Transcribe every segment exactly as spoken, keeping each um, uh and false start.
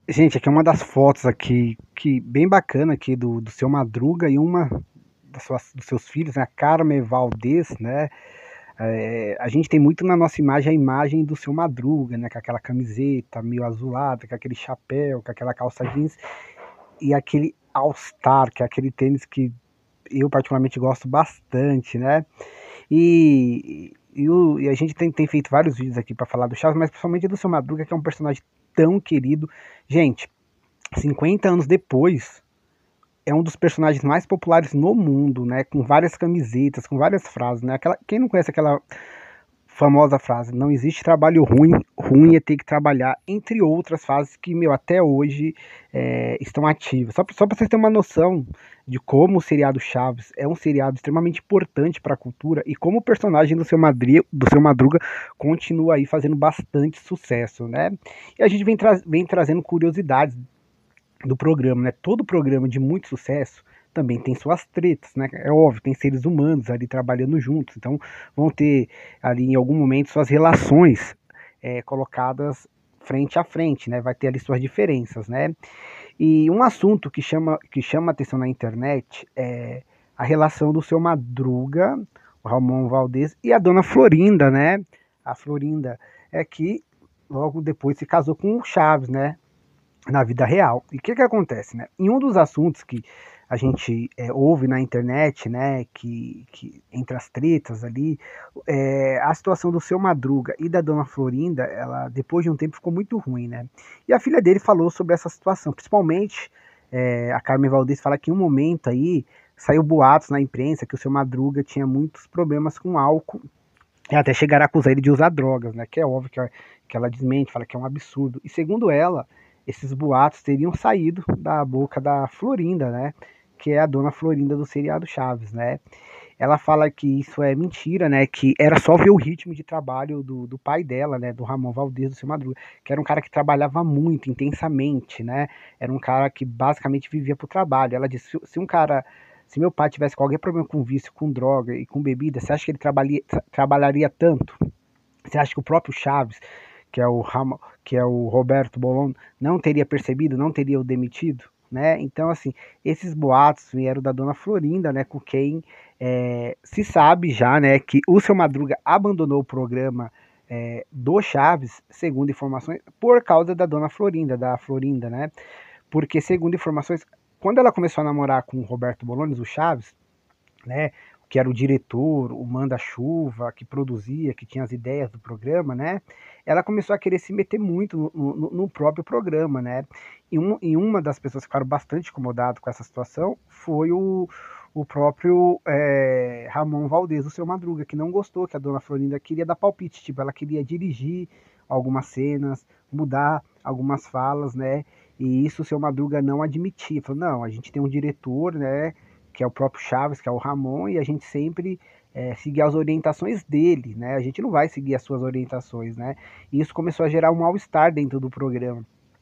Gente, aqui é uma das fotos aqui, que bem bacana aqui do, do seu Madruga e uma das suas, dos seus filhos, né, a Carmen Valdez, né? É, a gente tem muito na nossa imagem a imagem do seu Madruga, né? Com aquela camiseta meio azulada, com aquele chapéu, com aquela calça jeans e aquele All Star, que é aquele tênis que eu particularmente gosto bastante, né? E, e, o- e a gente tem, tem feito vários vídeos aqui para falar do Chaves, mas principalmente do seu Madruga, que é um personagem tão querido. Gente, cinquenta anos depois, é um dos personagens mais populares no mundo, né? Com várias camisetas, com várias frases, né? Aquela, quem não conhece aquela famosa frase, não existe trabalho ruim, ruim é ter que trabalhar, entre outras frases que, meu, até hoje é, estão ativas. Só, só para vocês terem uma noção de como o seriado Chaves é um seriado extremamente importante para a cultura e como o personagem do seu, Madri, do seu Madruga continua aí fazendo bastante sucesso, né? E a gente vem, tra vem trazendo curiosidades do programa, né? Todo programa de muito sucesso também tem suas tretas, né? É óbvio, tem seres humanos ali trabalhando juntos, então vão ter ali em algum momento suas relações é, colocadas frente a frente, né? Vai ter ali suas diferenças, né? E um assunto que chama que chama atenção na internet é a relação do seu Madruga, o Ramon Valdez e a dona Florinda, né? A Florinda é que logo depois se casou com o Chaves, né? Na vida real. E o que que acontece, né? Em um dos assuntos que a gente é, ouve na internet, né, que, que entre as tretas ali, é, a situação do seu Madruga e da dona Florinda, ela depois de um tempo ficou muito ruim, né? E a filha dele falou sobre essa situação, principalmente é, a Carmen Valdez fala que em um momento aí saiu boatos na imprensa que o seu Madruga tinha muitos problemas com álcool e até chegar a acusar ele de usar drogas, né? Que é óbvio que, que ela desmente, fala que é um absurdo. E segundo ela, esses boatos teriam saído da boca da Florinda, né? Que é a dona Florinda do seriado Chaves, né? Ela fala que isso é mentira, né? Que era só ver o ritmo de trabalho do, do pai dela, né? Do Ramon Valdez, do seu Madruga, que era um cara que trabalhava muito, intensamente, né? Era um cara que basicamente vivia pro trabalho. Ela disse: se, se um cara, se meu pai tivesse qualquer problema com vício, com droga e com bebida, você acha que ele trabalharia, trabalharia tanto? Você acha que o próprio Chaves, que é o, Ram, que é o Roberto Bolon, não teria percebido, não teria o demitido? Né? Então, assim, esses boatos vieram da dona Florinda, né, com quem é, se sabe já, né, que o seu Madruga abandonou o programa é, do Chaves, segundo informações, por causa da dona Florinda, da Florinda, né? Porque, segundo informações, quando ela começou a namorar com o Roberto Bolones, o Chaves, né, que era o diretor, o manda-chuva, que produzia, que tinha as ideias do programa, né, ela começou a querer se meter muito no, no, no próprio programa, né, e, um, e uma das pessoas que ficaram bastante incomodadas com essa situação foi o, o próprio é, Ramon Valdez, o seu Madruga, que não gostou, que a dona Florinda queria dar palpite, tipo, ela queria dirigir algumas cenas, mudar algumas falas, né, e isso o seu Madruga não admitia, falou, não, a gente tem um diretor, né, que é o próprio Chaves, que é o Ramon, e a gente sempre é, seguir as orientações dele, né? A gente não vai seguir as suas orientações, né? E isso começou a gerar um mal-estar dentro do programa.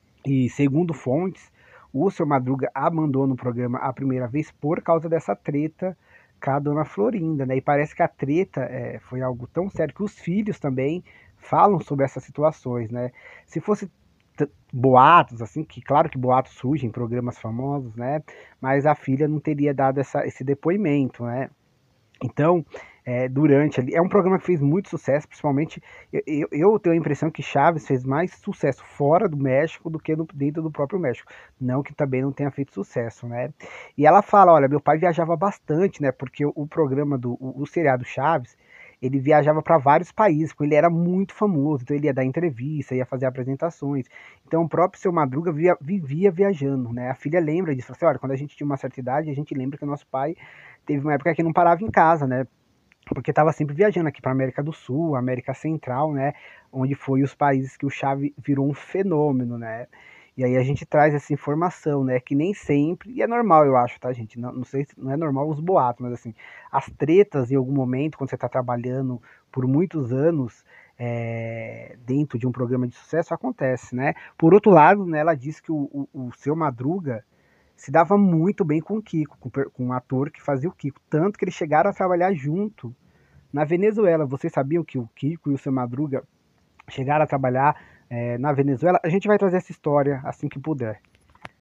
E segundo fontes, o seu Madruga abandona o programa a primeira vez por causa dessa treta com a dona Florinda, né? E parece que a treta é, foi algo tão sério que os filhos também falam sobre essas situações, né? Se fosse boatos, assim, que claro que boatos surgem em programas famosos, né? Mas a filha não teria dado essa, esse depoimento, né? Então, é, durante ali, é um programa que fez muito sucesso, principalmente eu, eu, eu tenho a impressão que Chaves fez mais sucesso fora do México do que no, dentro do próprio México. Não que também não tenha feito sucesso, né? E ela fala, olha, meu pai viajava bastante, né? Porque o, o programa do o, o seriado Chaves, ele viajava para vários países, porque ele era muito famoso, então ele ia dar entrevista, ia fazer apresentações. Então o próprio seu Madruga via, vivia viajando, né? A filha lembra disso, assim, olha, quando a gente tinha uma certa idade, a gente lembra que o nosso pai teve uma época que não parava em casa, né? Porque estava sempre viajando aqui para América do Sul, América Central, né? Onde foi os países que o Chave virou um fenômeno, né? E aí a gente traz essa informação, né? Que nem sempre, e é normal, eu acho, tá, gente? Não, não sei se não é normal os boatos, mas assim, as tretas em algum momento, quando você está trabalhando por muitos anos é, dentro de um programa de sucesso, acontece, né? Por outro lado, né, ela disse que o, o, o seu Madruga se dava muito bem com o Kiko, com, com o ator que fazia o Kiko. Tanto que eles chegaram a trabalhar junto na Venezuela. Vocês sabiam que o Kiko e o seu Madruga chegaram a trabalhar eh, na Venezuela. A gente vai trazer essa história assim que puder.